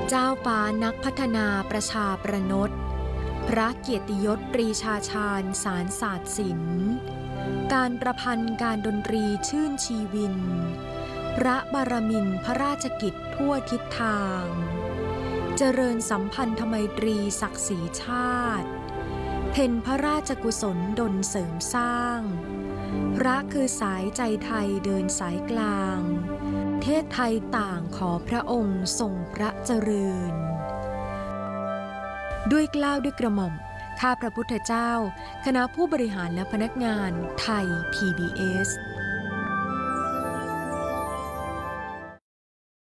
เจ้าฟ้านักพัฒนาประชาประนตพระเกียรติยศปรีชาชาญสารศาสตร์ศิลป์การประพันธ์การดนตรีชื่นชีวินพระบารมินทร์พระราชกิจทั่วทิศทางเจริญสัมพันธไมตรีศักดิ์ศรีชาติเพ็ญพระราชกุศลดลเสริมสร้างพระคือสายใจไทยเดินสายกลางเทศไทยต่างขอพระองค์ทรงพระเจริญด้วยเกล้าด้วยกระหม่อมข้าพระพุทธเจ้าคณะผู้บริหารและพนักงานไทย PBS